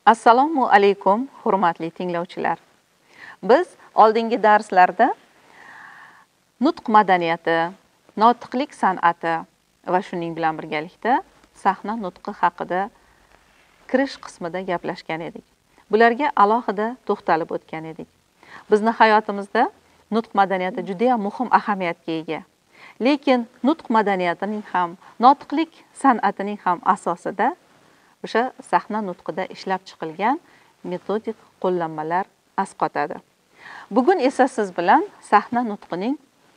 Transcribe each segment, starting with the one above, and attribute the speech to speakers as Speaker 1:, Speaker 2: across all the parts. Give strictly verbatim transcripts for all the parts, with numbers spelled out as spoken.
Speaker 1: Assalomu alaykum, hurmatli tinglovchilar. Biz oldingi darslarda nutq madaniyati, notiqlik san'ati va shuning bilan birgalikda sahna nutqi haqida kirish qismida gaplashgan edik. Bularga alohida to'xtalib o'tgan edik. Bizni hayotimizda nutq madaniyati juda ham muhim ahamiyatga ega. Lekin nutq madaniyatining ham, notiqlik san'atining ham asosida o'sha sahna nutqida ishlab chiqilgan metodik qo'llanmalar asqotadi. Bugun esa siz bilan sahna nutqining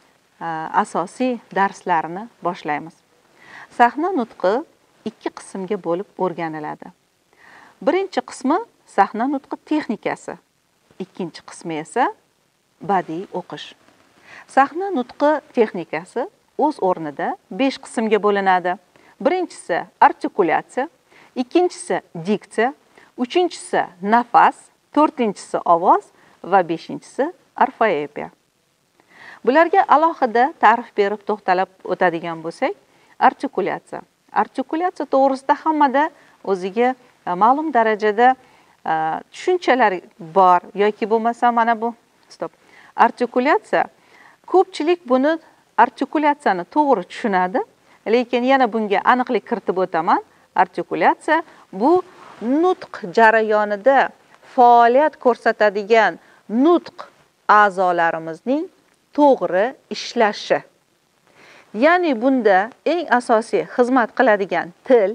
Speaker 1: asosiy darslarini boshlaymiz. Sahna nutqi ikki qismga bo'lib o'rganiladi. Birinchi qismi sahna nutqi texnikasi, ikkinchi qismi esa badiiy o'qish. Sahna nutqi texnikasi o'z o'rnida besh qismga bo'linadi. Birinchisi artikulyatsiya, ikkinchisi diksiya, uchinchisi nafas, to'rtinchisi ovoz va beshinchisi orfoepiya. Bularga alohida ta'rif berib to'xtalib o'tadigan bo'lsak, artikulyatsiya. Artikulyatsiya to'g'risida hammada o'ziga ma'lum darajada tushunchalar bor yoki bo'lmasa mana bu stop. Artikulyatsiya ko'pchilik buni artikulyatsiyani to'g'ri tushunadi, lekin yana bunga aniqlik kiritib o'taman. Artikulyatsiya bu nutq jarayonida faoliyat ko'rsatadigan nutq a'zolarimizning to'g'ri ishlashi. Ya'ni bunda eng asosiy xizmat qiladigan til,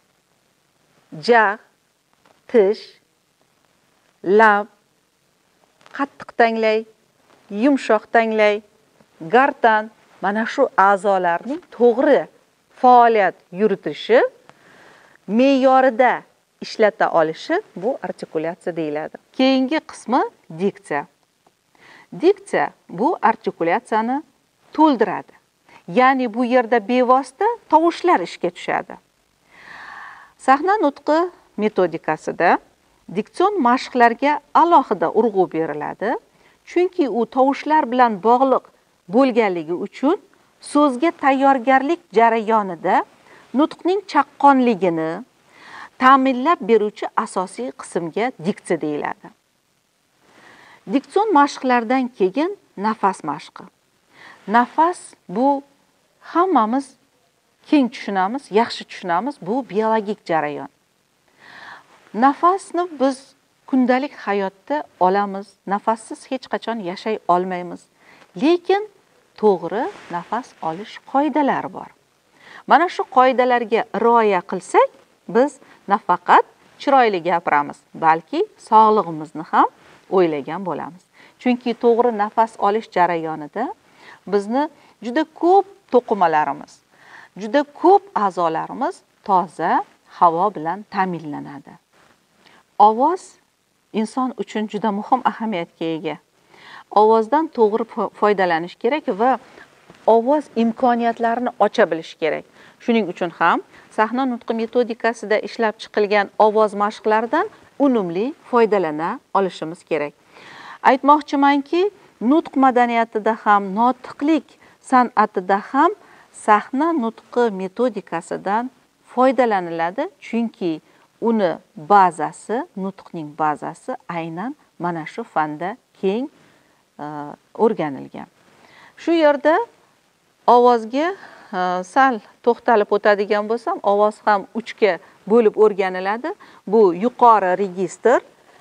Speaker 1: jag', tish, lab, qattiq tanglay, yumshoq tanglay, gardan, mana shu a'zolarning to'g'ri faoliyat yuritishi, me'yorida ishlata olishi bu artikulyatsiya deyiladi. Keyingi qismi diksiya. Diksiya bu artikulyatsiyani to'ldiradi. Ya'ni bu yerda bevosita tovushlar ishga tushadi. Sahna nutqi metodikasida diktsion mashqlarga alohida urg'u beriladi, chunki u tovushlar bilan bog'liq bo'lganligi uchun so'zga tayyorgarlik jarayonida nutqning chaqqonligini ta'minlab beruvchi asosiy qismga diksiya deyiladi. Diktsion mashqlardan keyin nafas mashqi. Nafas bu hammamiz keng tushunamiz, yaxshi tushunamiz, bu biologik jarayon. Nafasni biz kundalik hayotda olamiz, nafassiz hech qachon yashay olmaymiz. Lekin to'g'ri nafas olish qoidalari bor. Mana shu qoidalarga rioya qilsak, biz nafaqat chiroyli gapiramiz, balki sog'lig'imizni ham o'ylagan bo'lamiz. Chunki to'g'ri nafas olish jarayonida bizni juda ko'p to'qimalarimiz, juda ko'p a'zolarimiz toza havo bilan ta'minlanadi. Ovoz inson uchun juda muhim ahamiyatga ega. Ovozdan to'g'ri foydalanish kerak va ovoz imkoniyatlarini ocha bilish kerak. Shuning uchun ham sahna nutqi metodikasida ishlab chiqilgan ovoz mashqlaridan unumli foydalana olishimiz kerak. Aytmoqchimanki, nutq madaniyatida ham, notiqlik san'atida ham sahna nutqi metodikasidan foydalaniladi, chunki uni bazasi, nutqning bazasi aynan mana shu fanda keng o'rganilgan. Shu yerda ovozga sal to'xtalib o'tadigan bo'lsam, ovoz ham uchga bo'lib o'rganiladi. Bu yuqori registr,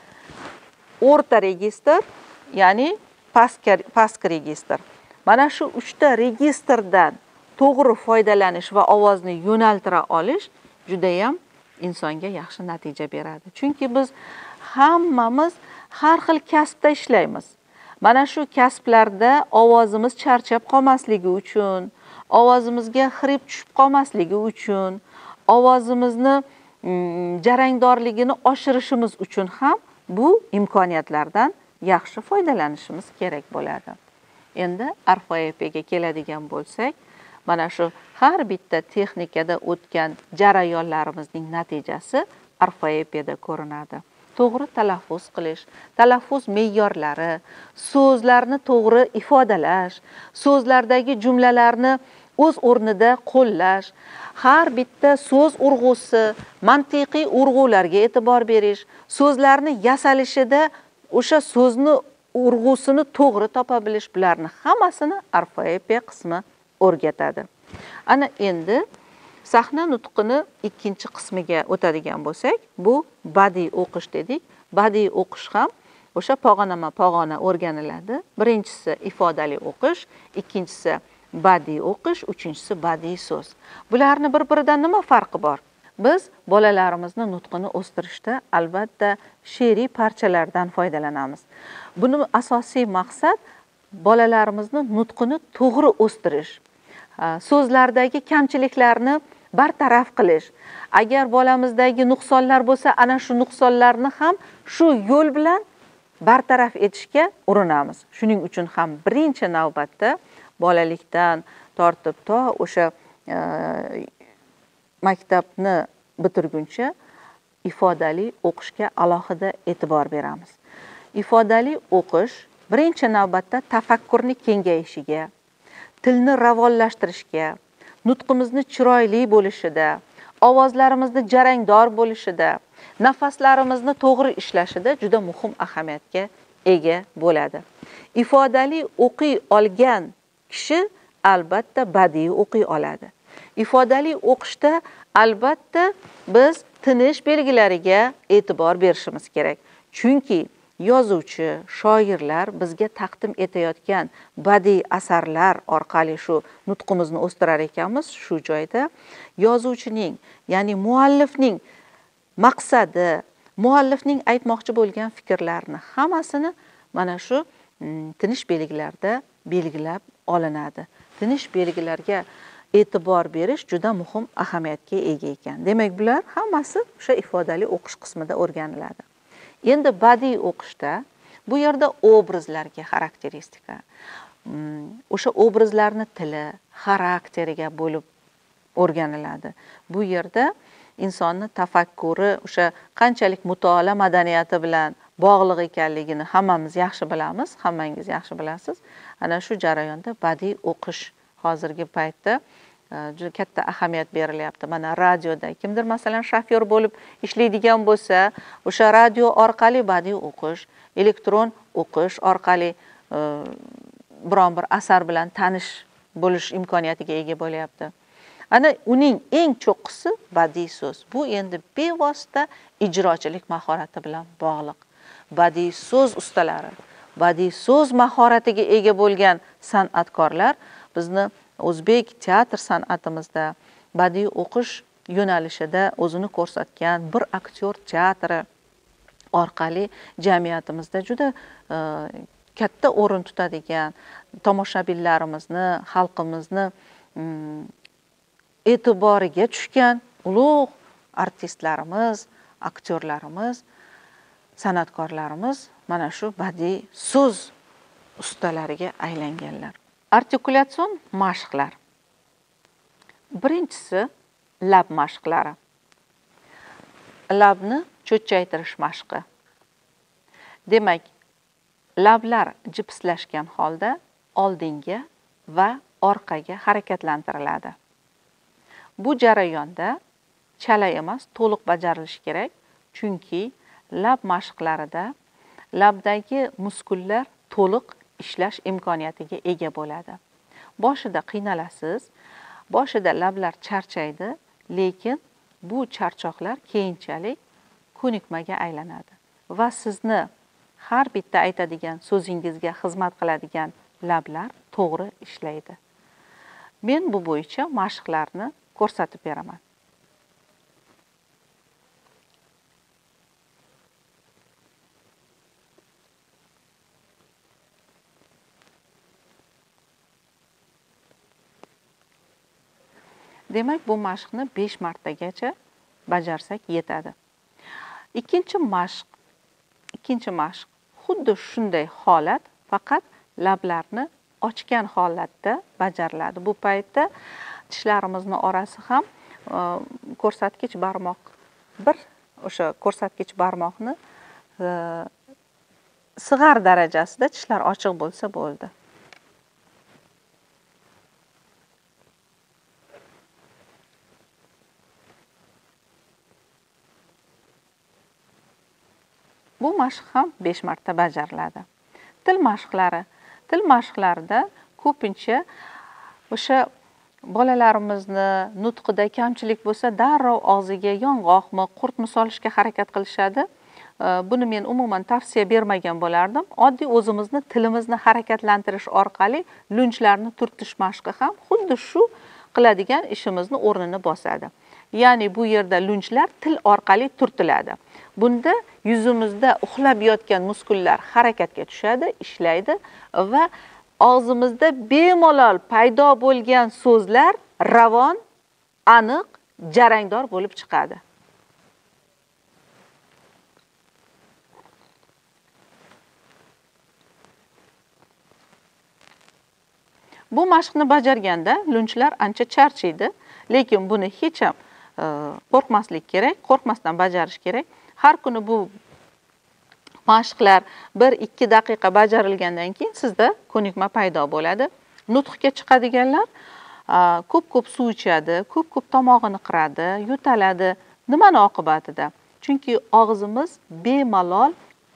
Speaker 1: o'rta registr, ya'ni pastki registr. Mana shu uchta registrdan to'g'ri foydalanish va ovozni yo'naltira olish juda ham insonga yaxshi natija beradi. Chunki biz hammamiz har xil kasbda ishlaymiz. Mana shu kasblarda ovozimiz charchab qolmasligi uchun, ovozimizga xirib tushib qolmasligi uchun, ovozimizni jarangdorligini oshirishimiz uchun ham bu imkoniyatlardan yaxshi foydalanishimiz kerak bo'ladi. Endi orfoepiyaga keladigan bo'lsak, mana shu har bitta texnikada o'tgan jarayonlarimizning natijasi orfoepiyada ko'rinadi. To'g'ri talaffuz qilish, talaffuz me'yorlari, so'zlarni to'g'ri ifodalash, so'zlardagi jumlalarni o'z o'rnida qo'llash, har bitta so'z urg'usi, mantiqiy urg'ularga e'tibor berish, so'zlarni yasalishida o'sha so'zni urg'usini to'g'ri topa bilish, bularni hammasini orfoepiya qismi o'rgatadi. Ana endi sahna nutqini ikkinchi qismiga o'tadigan bo'lsak, bu badiiy o'qish dedik. Badiiy o'qish ham o'sha pog'onama-pog'ona o'rganiladi. Birinchisi ifodali o'qish, ikkinchisi badiiy o'qish, uchinchisi badiiy so'z. Bularni bir-biridan nima farqi bor? Biz bolalarimizni nutqini o'stirishda albatta she'riy parchalardan foydalanamiz. Buni asosiy maqsad bolalarimizni nutqini to'g'ri o'stirish, so'zlardagi kamchiliklarni bartaraf qilish. Agar bolamizdagi nuqsonlar bo'lsa, ana shu nuqsonlarni ham shu yo'l bilan bartaraf etishga urinamiz. Shuning uchun ham birinchi navbatda bolalikdan tortib to o'sha e, maktabni bitirguncha ifodali o'qishga alohida e'tibor beramiz. Ifodali o'qish birinchi navbatda tafakkurni kengayishiga, tilni ravonlashtirishga, nutqimizni chiroyli bo'lishida, ovozlarimizni jarangdor bo'lishida, nafaslarimizni to'g'ri ishlashida juda muhim ahamiyatga ega bo'ladi. Ifodali o'qiy olgan kishi albatta badiiy o'qiy oladi. Ifodali o'qishda albatta biz tinish belgilariga e'tibor berishimiz kerak. Chunki yozuvchi, shoirlar bizga taqdim etayotgan badiiy asarlar orqali shu nutqimizni o'stirar ekanmiz. Shu joyda yozuvchining, ya'ni muallifning maqsadi, muallifning aytmoqchi bo'lgan fikrlarini hammasini mana shu tinish belgilarida belgilab olinadi. Tinish belgilarga e'tibor berish juda muhim ahamiyatga ega ekan. Demak, bular hammasi o'sha ifodali o'qish qismida o'rganiladi. Endi badiiy o'qishda bu yerda obrazlarga xarakteristika, o'sha obrazlarni tili, xarakteriga bo'lib o'rganiladi. Bu yerda insonni tafakkuri o'sha qanchalik mutolaa madaniyati bilan bog'liq ekanligini hammamiz yaxshi bilamiz, hammangiz yaxshi bilasiz. Ana shu jarayonda badiiy o'qish hozirgi paytda juda katta ahamiyat berilyapti. Mana radioda kimdir masalan shofyor bo'lib ishlaydigan bo'lsa, o'sha radio orqali badiiy o'qish, elektron o'qish orqali biron bir asar bilan tanish bo'lish imkoniyatiga ega bo'lyapti. Ana uning eng cho'qqisi badiiy so'z. Bu endi bevosita ijrochilik mahorati bilan bog'liq. Badiiy so'z ustalari, badiiy so'z mahoratiga ega bo'lgan san'atkorlar bizni o'zbek teatr san'atimizda badiiy o'qish yo'nalishida o'zini ko'rsatgan bir aktyor teatri orqali jamiyatimizda juda e, katta o'rin tutadigan tomoshabinlarimizni, xalqimizni mm, e'tiboriga tushgan ulug' artistlarimiz, aktyorlarimiz, san'atkorlarimiz mana shu badiiy so'z ustalariga aylanganlar. Artikulyatsion mashqlar. Birinchisi lab mashqlari. Labni cho'chchaytirish mashqi. Demak, lablar jipslashgan holda oldinga va orqaga harakatlantiriladi. Bu jarayonda chala emas, to'liq bajarilishi kerak, chunki lab mashqlarida labdagi muskullar to'liq ishlash imkoniyatiga ega bo'ladi. Boshida qiynalasiz, boshida lablar charchaydi, lekin bu charchoqlar keyinchalik ko'nikmaga aylanadi va sizni har bitta aytadigan so'zingizga xizmat qiladigan lablar to'g'ri ishlaydi. Men bu bo'yicha mashqlarni ko'rsatib beraman. Demak, bu mashqni besh martagacha bajarsak yetadi. Ikkinchi mashq, ikkinchi mashq xuddi shunday holat, faqat lablarni ochgan holatda bajariladi. Bu paytda tishlarimizni orasi ham ko'rsatkich barmoq, bir o'sha ko'rsatkich barmoqni sig'ar darajasida tishlar ochiq bo'lsa bo'ldi. Bu mashq ham besh marta bajariladi. Til mashqlari. Til mashqlarida ko'pincha o'sha bolalarimizni nutqida kamchilik bo'lsa, darrov og'ziga yong'oqmi, qurtmi solishga harakat qilishadi. Buni men umuman tavsiya bermagan bo'lardim. Oddiy o'zimizni tilimizni harakatlantirish orqali lunchlarni turtish mashqi ham xuddi shu qiladigan ishimizni o'rnini bosadi. Ya'ni bu yerda lunchlar til orqali turtiladi. Bunda yuzimizda uxlab yotgan muskullar harakatga tushadi, ishlaydi va og'zimizda bemalol paydo bo'lgan so'zlar ravon, aniq, jarangdor bo'lib chiqadi. Bu mashqni bajarganda lunchlar ancha charchaydi, lekin buni hech ham qo'rqmaslik kerak, qo'rqmasdan bajarish kerak. Har kuni bu mashqlar bir ikki daqiqa bajarilgandan keyin sizda ko'nikma paydo bo'ladi. Nutqga chiqadiganlar ko'p-ko'p suv ichadi, ko'p-ko'p tomog'ini qiradi, yo'taladi. Nimani oqibatida? Chunki og'zimiz bemalol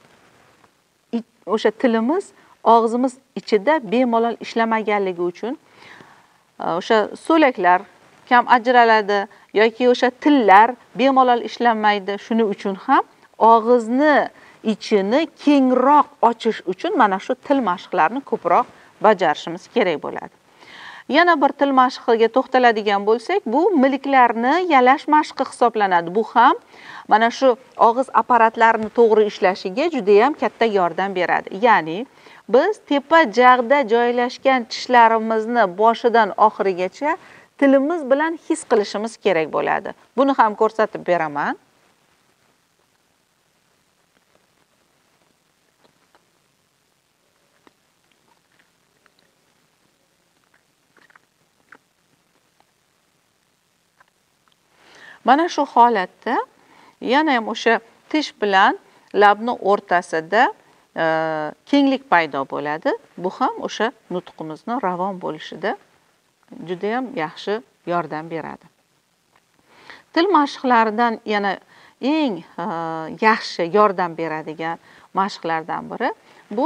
Speaker 1: o'sha tilimiz og'zimiz ichida bemalol ishlamaganligi uchun o'sha so'laklar kam ajraladi yoki o'sha tillar bemalol ishlamaydi. Shuning uchun ham og'izni ichini kengroq ochish uchun mana shu til mashqlarini ko'proq bajarishimiz kerak bo'ladi. Yana bir til mashqiga to'xtaladigan bo'lsak, bu milklarni yalash mashqi hisoblanadi. Bu ham mana shu og'iz apparatlarini to'g'ri ishlashiga juda ham katta yordam beradi. Ya'ni biz tepa jag'da joylashgan tishlarimizni boshidan oxirigacha tilimiz bilan his qilishimiz kerak bo'ladi. Buni ham ko'rsatib beraman. Mana shu holatda yana ham o'sha tish bilan labni o'rtasida kenglik paydo bo'ladi. Bu ham o'sha nutqimizni ravon bo'lishida juda ham yaxshi yordam beradi. Til mashqlaridan yana eng yaxshi yordam beradigan mashqlardan biri bu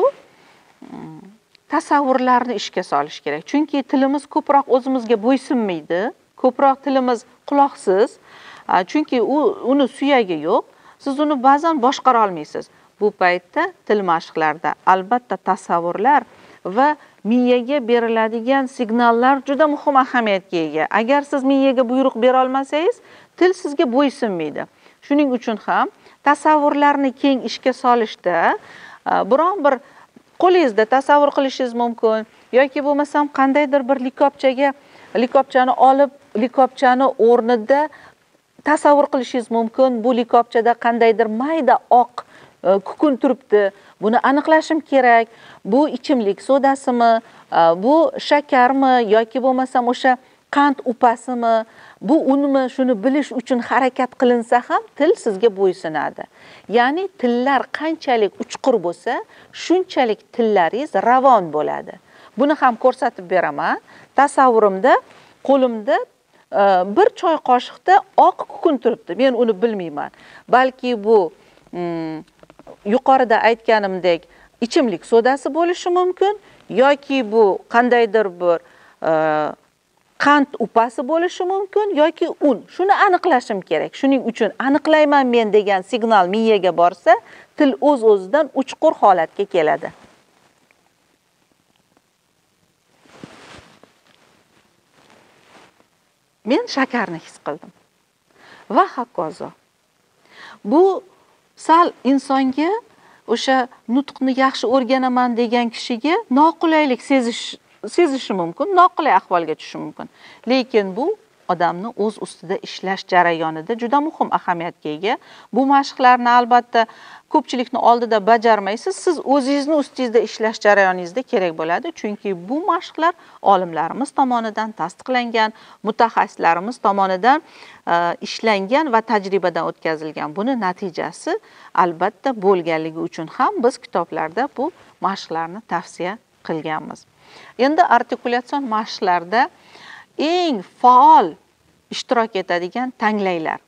Speaker 1: tasavvurlarni ishga solish kerak. Chunki tilimiz ko'proq o'zimizga bo'ysunmaydi. Ko'proq tilimiz quloqsiz. Chunki u uni suyagi yo'q. Siz uni ba'zan boshqara olmaysiz. Bu paytda til mashqlarida albatta tasavvurlar va miyaga beriladigan signallar juda muhim ahamiyatga ega. Agar siz miyaga buyruq bera olmasangiz, til sizga bo'ysunmaydi. Shuning uchun ham tasavvurlarni keng ishga solishda biron bir qo'lingizda tasavvur qilishingiz mumkin yoki bo'lmasam qandaydir bir likopchaga likopchani olib, likopchani o'rnida tasavvur qilishingiz mumkin. Bu likopchada qandaydir mayda oq kukun turibdi. Buni aniqlashim kerak. Bu ichimlik sodasimi, bu shakarmi yoki bo'lmasam o'sha qand upasimi, bu unmi, shuni bilish uchun harakat qilinsa ham til sizga bo'ysunadi. Ya'ni tillar qanchalik uchqur bo'lsa, shunchalik tillaringiz ravon bo'ladi. Buni ham ko'rsatib beraman. Tasavvurimda qo'limda bir choy qoshiqda oq kukun turibdi. Men uni bilmayman. Balki bu yuqorida aytganimdek ichimlik sodasi bo'lishi mumkin yoki bu qandaydir bir qand upasi bo'lishi mumkin yoki un. Shuni aniqlashim kerak. Shuning uchun aniqlayman men degan signal miyaga borsa, til o'z-o'zidan uchqur holatga keladi. Men shakarni his qildim. Va hokazo. Bu sal insonga o'sha nutqni yaxshi o'rganaman degan kishiga noqulaylik sezish sezishi mumkin, noqulay ahvolga tushishi mumkin. Lekin bu odamni o'z ustida ishlash jarayonida juda muhim ahamiyatga ega. Bu mashqlarni albatta ko'pchilikni oldida bajarmaysiz. Siz o'zingizning ustingizda ishlash jarayoningizda kerak bo'ladi. Chunki bu mashqlar olimlarimiz tomonidan tasdiqlangan, mutaxassislarimiz tomonidan ishlangan va tajribadan o'tkazilgan. Buni natijasi albatta bo'lganligi uchun ham biz kitoblarda bu mashqlarni tavsiya qilganmiz. Endi artikulyatsion mashqlarda eng faol ishtirok etadigan tanglaylar.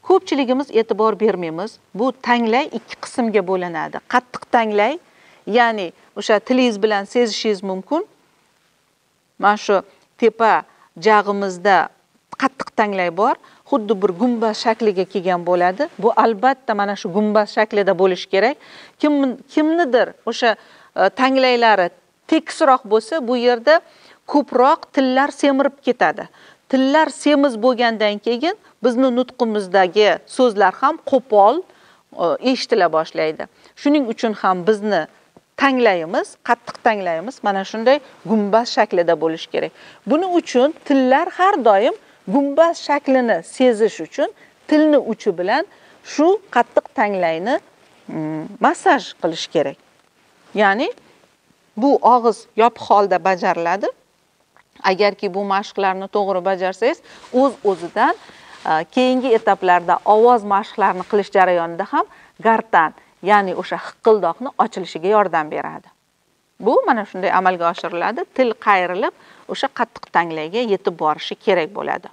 Speaker 1: ko'pchiligimiz e'tibor bermaymiz. Bu tanglay ikki qismga bo'linadi. Qattiq tanglay, ya'ni o'sha tilingiz bilan sezishingiz mumkin. Mana shu tepa jag'imizda qattiq tanglay bor, xuddi bir gumbaz shakliga kelgan bo'ladi. Bu albatta mana shu gumbaz shaklida bo'lishi kerak. Kim kimnidir o'sha tanglaylari tekisroq bo'lsa, bu yerda ko'proq tillar semirib ketadi. Tillar semiz bo'lgandan keyin bizni nutqimizdagi so'zlar ham qo'pol eshitila boshlaydi. Shuning uchun ham bizni tanglayimiz, qattiq tanglayimiz mana shunday gumbaz shaklida bo'lishi kerak. Buning uchun tillar har doim gumbaz shaklini sezish uchun tilni uchi bilan shu qattiq tanglayni massaj qilish kerak. Ya'ni bu og'iz yopiq holda bajariladi. Agarki bu mashqlarni to'g'ri bajarsangiz, o'z-o'zidan keyingi etaplarda ovoz mashqlarini qilish jarayonida ham gartan, ya'ni o'sha hiqildoqni ochilishiga yordam beradi. Bu mana shunday amalga oshiriladi. Til qayrilib, o'sha qattiq tanglayga yetib borishi kerak bo'ladi.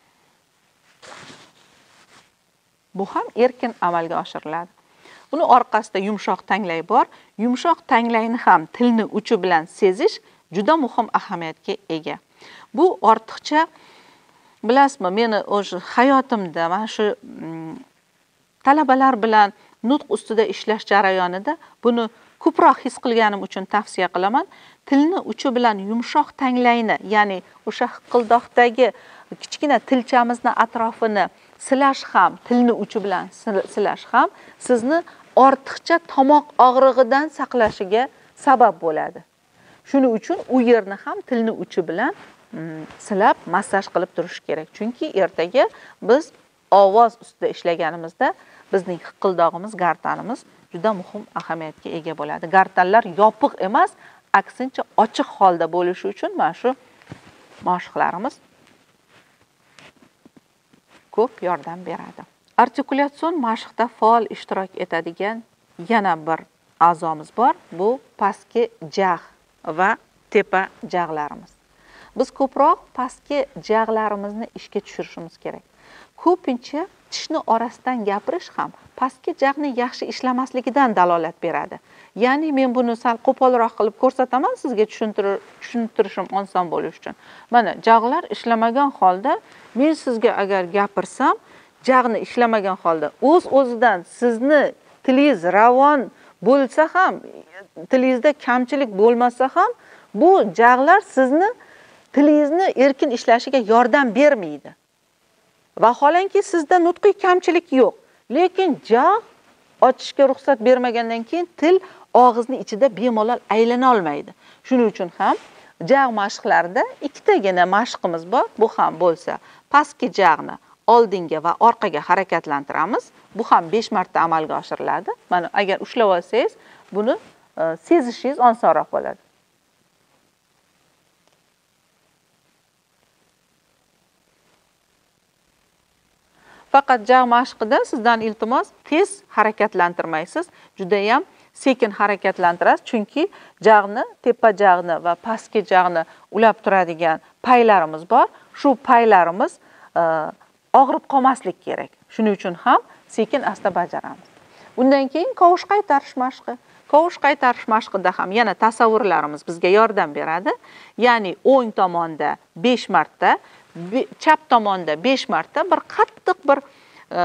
Speaker 1: Bu ham erkin amalga oshiriladi. Buni orqasida yumshoq tanglay bor. Yumshoq tanglayni ham tilni uchi bilan sezish juda muhim ahamiyatga ega. Bu ortiqcha, bilasizmi, meni o'sha hayotimda mana shu talabalar bilan nutq ustida ishlash jarayonida buni ko'proq his qilganim uchun tavsiya qilaman. Tilni uchi bilan yumshoq tanglayni, ya'ni o'sha hiqildoqdagi kichkina tilchamizni atrofini silash ham, tilni uchi bilan silash ham sizni ortiqcha tomoq og'rig'idan saqlashiga sabab bo'ladi. Shuning uchun u yerni ham tilni uchi bilan silab, massaj qilib turish kerak. Chunki ertaga biz ovoz ustida ishlaganimizda bizning hiqildog'imiz, gartanimiz juda muhim ahamiyatga ega bo'ladi. Gartanlar yopiq emas, aksincha ochiq holda bo'lishi uchun mana shu mashqlarimiz ko'p yordam beradi. Artikulyatsion mashqda faol ishtirok etadigan yana bir a'zomiz bor. Bu pastki jag' va tepa jag'larimiz. Biz ko'proq pastki jag'larimizni ishga tushirishimiz kerak. Ko'pincha tishni orasidan gapirish ham pastki jag'ni yaxshi ishlamasligidan dalolat beradi. Ya'ni men buni sal qo'polroq qilib ko'rsataman sizga tushuntirishim oson bo'lishi uchun. Mana jag'lar ishlamagan holda men sizga agar gapirsam, jag'ni ishlamagan holda o'z-o'zidan sizni tilingiz ravon bo'lsa ham, tilingizda kamchilik bo'lmasa ham, bu jag'lar sizni tilingizni erkin ishlashiga yordam bermaydi. Vaholanki sizda nutqiy kamchilik yo'q, lekin jag' ochishga ruxsat bermagandan keyin til og'izni ichida bemalol aylana olmaydi. Shuning uchun ham jag' mashqlarida ikkitagina mashqimiz bor. Bu ham bo'lsa, pastki jag'ni oldinga va orqaga harakatlantiramiz. Bu ham besh marta amalga oshiriladi. Mana agar ushlab olsangiz, buni sezishingiz osonroq bo'ladi. Faqat jag' mashqida sizdan iltimos tez harakatlantirmaysiz, juda ham sekin harakatlantirasiz, chunki jag'ni, tepa jag'ni va pastki jag'ni ulab turadigan paylarimiz bor. Shu paylarimiz og'rib qolmaslik kerak. Shuning uchun ham sekin asta bajaramiz. Undan keyin qovush qaytarish mashqi. Qovush qaytarish mashqida ham yana tasavvurlarimiz bizga yordam beradi. Ya'ni o'ng tomonda besh marta, chap tomonda besh marta bir qattiq bir e,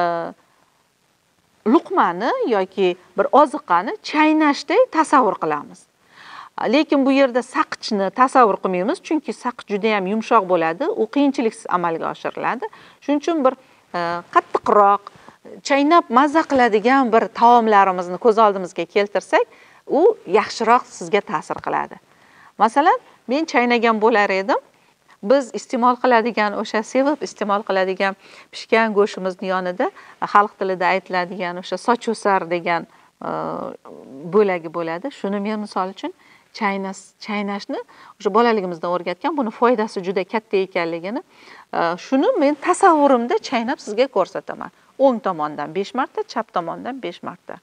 Speaker 1: luqmani yoki bir oziqani chaynashday tasavvur qilamiz. Lekin bu yerda saqchni tasavvur qilmaymiz, chunki saqich juda ham yumshoq bo'ladi, u qiyinchiliksiz amalga oshiriladi. Shuning uchun bir e, qattiqroq chaynab mazza qiladigan bir taomlarimizni ko'z oldimizga keltirsak, u yaxshiroq sizga ta'sir qiladi. Masalan, men chaynagan bo'lar edim. Biz iste'mol qiladigan, o'sha sevib iste'mol qiladigan pishgan go'shtimizni yonida xalq tilida aytiladigan o'sha soch o'sar degan bo'lagi bo'ladi. Shuni men misol uchun chaynash chaynashni o'sha bolaligimizdan o'rgatgan, buni foydasi juda katta ekanligini, shuni men tasavvurimda chaynab sizga ko'rsataman. O'ng tomondan besh marta, chap tomondan besh marta.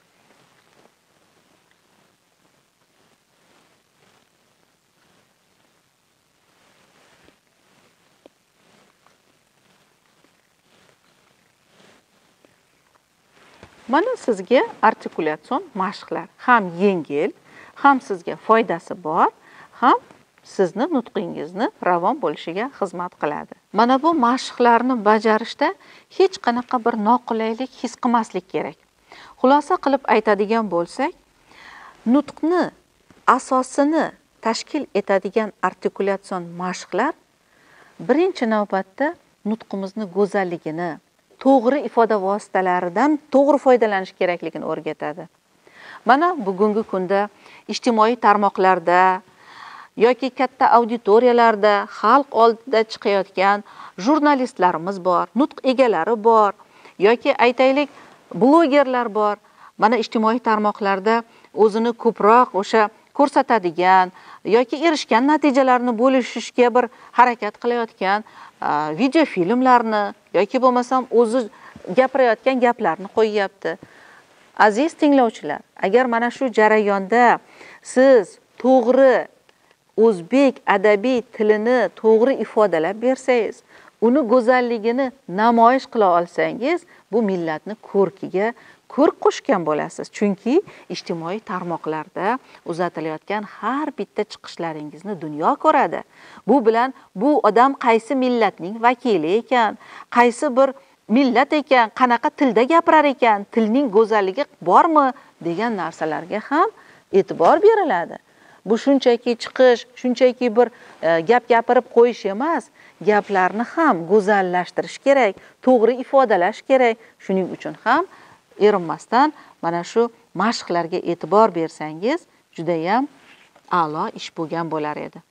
Speaker 1: Mana sizga artikulyatsion mashqlar. Ham yengil, ham sizga foydasi bor, ham sizni nutqingizni ravon bo'lishiga xizmat qiladi. Mana bu mashqlarni bajarishda hech qanaqa bir noqulaylik his qilmaslik kerak. Xulosa qilib aytadigan bo'lsak, nutqni asosini tashkil etadigan artikulyatsion mashqlar birinchi navbatda nutqimizni go'zalligini, to'g'ri ifoda vositalaridan to'g'ri foydalanish kerakligini o'rgatadi. Mana bugungi kunda ijtimoiy tarmoqlarda yoki katta auditoriyalarda xalq oldida chiqayotgan jurnalistlarimiz bor, nutq egalari bor, yoki aytaylik blogerlar bor. Mana ijtimoiy tarmoqlarda o'zini ko'proq o'sha ko'rsatadigan yoki erishgan natijalarini bo'lishishga bir harakat qilayotgan video filmlarni yoki bo'lmasam o'zi gapirayotgan gaplarni qo'yyapti. Aziz tinglovchilar, agar mana shu jarayonda siz to'g'ri o'zbek adabiy tilini to'g'ri ifodalab bersangiz, uni go'zalligini namoyish qila olsangiz, bu millatni ko'rkiga ko'rk qo'shgan bo'lasiz. Chunki ijtimoiy tarmoqlarda uzatilayotgan har bitta chiqishlaringizni dunyo ko'radi. Bu bilan bu odam qaysi millatning vakili ekan, qaysi bir millat ekan, qanaqa tilda gapirar ekan, tilning go'zalligi bormi degan narsalarga ham e'tibor beriladi. Bu shunchaki chiqish, shunchaki bir e, gap gapirib qo'yish emas, gaplarni ham go'zallashtirish kerak, to'g'ri ifodalash kerak. Shuning uchun ham erinmasdan mana shu mashqlarga e'tibor bersangiz, juda ham a'lo ish bo'lgan bo'lar edi.